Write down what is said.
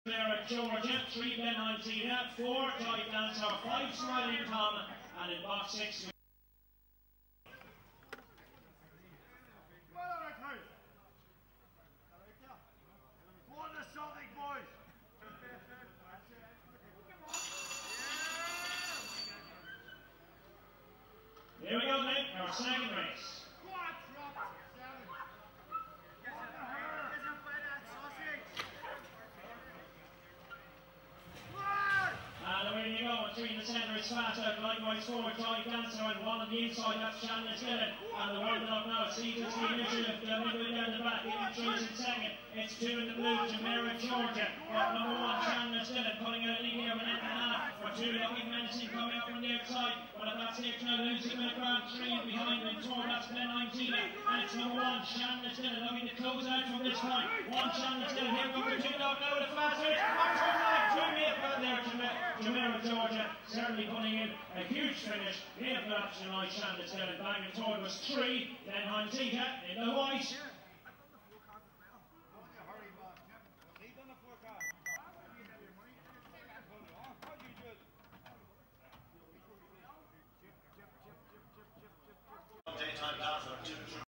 Georgia, 3 Ben Altina, 4 Joy Dancer, 5 Smiling Tom, and in box 6. Here we go then, our second race. And away you go, 3 in the centre is fast out, likewise 4 Joy Dancer, and 1 on the inside, that's Shannon Dillon. And the warming up now, Seaton's the initiative, midway down the back, in 3's in second. It's 2 in the blue, Jamera Georgia. Number 1, Shannon Dillon, pulling out a lead here, 1.5 minutes. For 2 looking menacing coming up from the outside. But at that stage now, losing with a ground, 3 in behind them, 4, that's Ben 19. And it's number 1, Shannon Dillon, looking to close out from this point. 1 Shannon Dillon, here comes the 2 dog now with a fast race. Jamera Georgia certainly putting in a huge finish. They have got tonight, Shannon Dillon banging toward was 3, then Antita in the white. Daytime